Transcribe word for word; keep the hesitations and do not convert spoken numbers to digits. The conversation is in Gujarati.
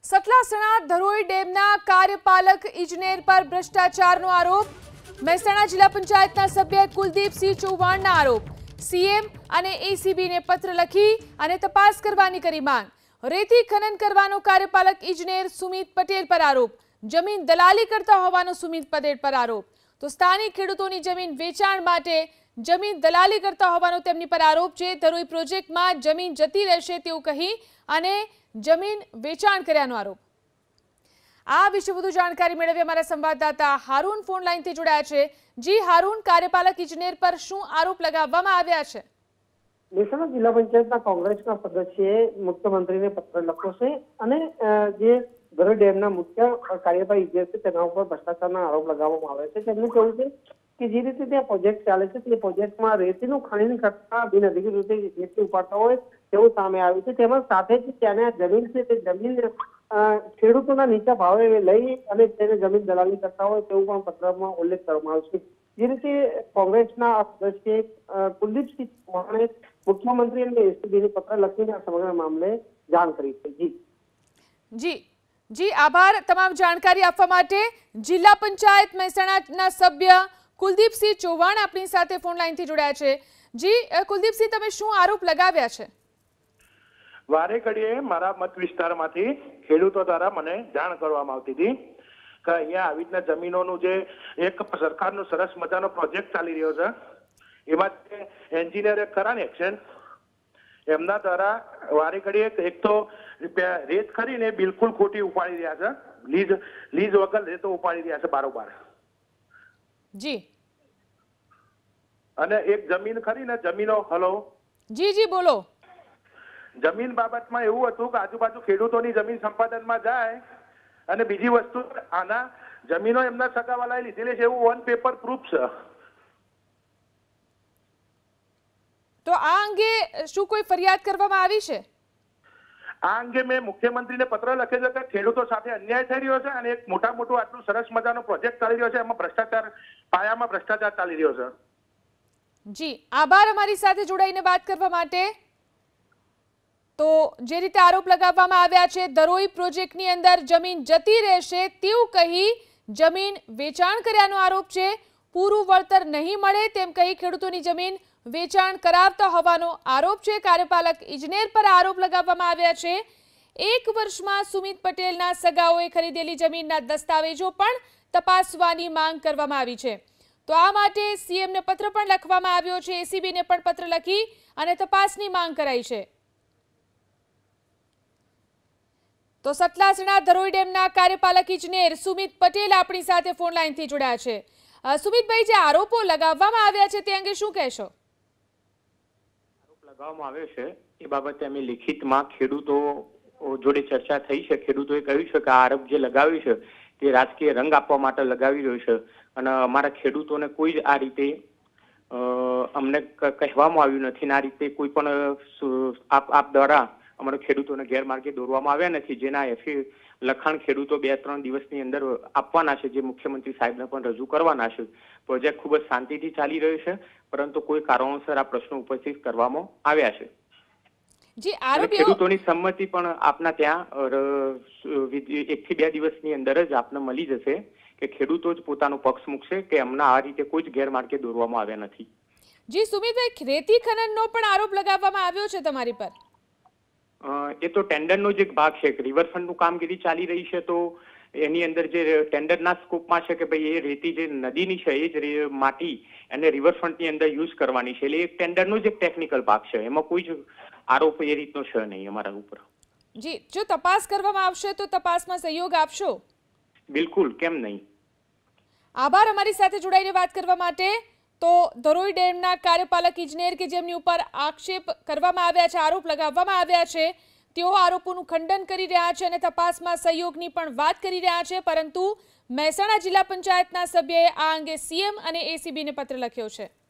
સતલાસણા ધરોઈ ડેમના કાર્યપાલક ઇજનેર પર ભ્રષ્ટાચારનો આરોપ। મહેસાણા જિલ્લા પંચાયતના સભ્ય કુલદીપસિંહ ચૌહાણના આરોપ। સીએમ અને એસીબીને પત્ર લખી અને તપાસ કરવાની કરી માંગ। રેતી ખનન કરવાનો કાર્યપાલક ઇજનેર સુમિત પટેલ પર આરોપ। જમીન દલાલી કરતા હોવાનો સુમિત પટેલ પર આરોપ। તો સ્થાનિક ખેડૂતોની જમીન વેચાણ માટે જમીન દલાલી કરતા હોવાનો તેમની પર આરોપ છે। ધરોઈ પ્રોજેક્ટમાં જમીન જતી રહેશે તેવું કહી અને જમીન વેચાણ કર્યાનો આરોપ। આ વિશે વધુ જાણકારી મેળવી અમારા સંવાદદાતા હારૂન ફોન લાઈનથી જોડાયા છે। જી હારૂન, કાર્યપાલક ઇજનેર પર શું આરોપ લગાવવામાં આવ્યા છે? મહેસાણા જિલ્લા પંચાયતના કોંગ્રેસના સદસ્યએ મુખ્યમંત્રીને પત્ર લખ્યો છે અને જે ધરોઈ ડેમના મુખ્ય કાર્યપાલક ઇજનેર છે તેના ઉપર ભ્રષ્ટાચારના આરોપ લગાવવામાં આવે છે। તેમનું કહેવું છે કે જે રીતે ત્યાં પ્રોજેક્ટ ચાલે છે તે પ્રોજેક્ટમાં રેતીનું ખનન કરતા બિનઅધિકૃત રીતે રેતી ઉપાડતા હોય તેવું સામે આવ્યું છે। તેમાં સાથે જ ત્યાંની જમીન છે તે જમીન ખેડૂતોના નીચા ભાવે લઈ અને તેને જમીન દલાલી કરતા હોય તેવું પણ પત્રમાં ઉલ્લેખ કરવામાં આવ્યો છે। જે રીતે કોંગ્રેસના સદસ્ય કુલદીપસિંહ ચૌહાણે મુખ્યમંત્રી અને એસીબીને પત્ર લખીને આ સમગ્ર મામલે જાણ કરી છે। જી જી જી આભાર તમામ જાણકારી આપવા માટે। જિલ્લા પંચાયત મહેસાણાના સભ્ય કુલદીપસિંહ ચૌહાણ આપણી સાથે ફોન લાઈનથી જોડાયા છે। જી કુલદીપસિંહ, તમે શું આરોપ લગાવ્યા છે? વારે ઘડીએ મારા મત વિસ્તારમાંથી ખેડૂતો દ્વારા મને જાણ કરવામાં આવતી હતી કે અહીંયા આવી રીતના જમીનોનું જે એક સરકારનો સરસ મજાનો પ્રોજેક્ટ ચાલી રહ્યો છે, એમાં એન્જિનિયરે ખરા ને એક્શન એમના દ્વારા વારે ઘડીએ એક તો રેત ખરીને બિલકુલ ખોટી ઉપાડી રહ્યા છે। લીઝ લીઝ વગર રેતો ઉપાડી રહ્યા છે બારોબાર। જી અને એક જમીન ખરીને જમીનો હલો જી જી બોલો। જમીન બાબતમાં એવું હતું કે આજુબાજુ ખેડૂતોની જમીન સંપાદનમાં જાય અને બીજી વસ્તુ આના જમીનો એમના સગાવાલાએ લીધેલી છે એવું ઓન પેપર પ્રૂફ છે। તો આ અંગે શું કોઈ ફરિયાદ કરવામાં આવી છે? આ અંગે મેં મુખ્યમંત્રીને પત્ર લખ્યો છે કે ખેડૂતો સાથે અન્યાય થઈ રહ્યો છે અને એક મોટા મોટું આટલું સરસ મજાનો પ્રોજેક્ટ ચાલી રહ્યો છે, એમાં ભ્રષ્ટાચાર પાયામાં ભ્રષ્ટાચાર ચાલી રહ્યો છે। જી આભાર અમારી સાથે જોડાઈને વાત કરવા માટે। તો જે રીતે આરોપ લગાવવામાં આવ્યા છે, ધરોઈ પ્રોજેક્ટની અંદર જમીન જતી રહેશે તેવું કહી જમીન વેચાણ કર્યાનો આરોપ છે। પૂરું વળતર નહીં મળે તેમ કહી ખેડૂતોની જમીન વેચાણ કરાવતા હોવાનો આરોપ છે। કાર્યપાલક ઇજનેર પર આરોપ લગાવવામાં આવ્યા છે। એક વર્ષમાં સુમિત પટેલના સગાઓએ ખરીદેલી જમીનના દસ્તાવેજો પણ તપાસવાની માંગ કરવામાં આવી છે। તો આ માટે સીએમને પત્ર પણ લખવામાં આવ્યો છે, એસીબીને પણ પત્ર લખી અને તપાસની માંગ કરાઈ છે। તો સતલાસણા ધરોઈ ડેમના કાર્યપાલક ઇજનેર સુમિત પટેલ આપણી સાથે ફોન લાઈનથી જોડાયા છે। સુમિતભાઈ, જે આરોપો લગાવવામાં આવ્યા છે તે અંગે શું કહેશો? આરોપ લગાવવામાં આવ્યો છે એ બાબતે અમે લિખિતમાં ખેડૂતો જોડે ચર્ચા થઈ છે। ખેડૂતોએ કહ્યું છે કે આ આરોપ જે લગાવ્યું છે તે રાજકીય રંગ આપવા માટે લગાવી રહ્યો છે અને અમારા ખેડૂતોને કોઈ જ આ રીતે અમને કહેવામાં આવ્યું નથી ને આ રીતે કોઈ પણ આપ આપ દ્વારા અમારા ખેડૂતોને ગેરમાર્ગે દોરવામાં આવ્યા નથી, જેના એફી લખાણ ખેડૂતો બે ત્રણ દિવસની અંદર આપવાના છે, જે મુખ્યમંત્રી સાહેબને પણ રજૂ કરવાના છે। પ્રોજેક્ટ ખૂબ જ શાંતિથી ચાલી રહ્યો છે, પરંતુ કોઈ કારણોસર આ પ્રશ્નો ઉપસ્થિત કરવામાં આવ્યા છે। જી આરોપ ખેડૂતોની સંમતિ પણ આપના ત્યાં એક થી બે દિવસની અંદર જ આપને મળી જશે કે ખેડૂતો જ પોતાનો પક્ષ મૂકશે કે અમને આ રીતે કોઈ જ ગેરમાર્ગે દોરવામાં આવ્યા નથી। જી સુમિતભાઈ, રેતી ખનનનો પણ આરોપ લગાવવામાં આવ્યો છે તમારી પર? એ તો ટેન્ડરનો જ એક ભાગ છે। રિવરફ્રન્ટનું કામગીરી ચાલી રહી છે, તો એની અંદર જે ટેન્ડરના સ્કોપમાં છે કે ભાઈ એ રેતી જે નદીની છે એ જ માટી એને રિવરફ્રન્ટની અંદર યુઝ કરવાની છે, એટલે એક ટેન્ડરનો જ એક ટેકનિકલ ભાગ છે, એમાં કોઈ જ આરોપ એ રીતનો છે નહીં અમારા ઉપર। જી, જો તપાસ કરવામાં આવશે તો તપાસમાં સહયોગ આપશો? બિલકુલ, કેમ નહીં। આભાર અમારી સાથે જોડાઈને વાત કરવા માટે। તો ધરોઈ ડેમના કાર્યપાલક ઇજનેર કે જેમની ઉપર આક્ષેપ કરવામાં આવ્યા છે, આરોપ લગાવવામાં આવ્યા છે, તેઓ આરોપોનું ખંડન કરી રહ્યા છે અને તપાસમાં સહયોગની પણ વાત કરી રહ્યા છે, પરંતુ મહેસાણા જિલ્લા પંચાયતના સભ્યએ આ અંગે સીએમ અને એસીબીને પત્ર લખ્યો છે।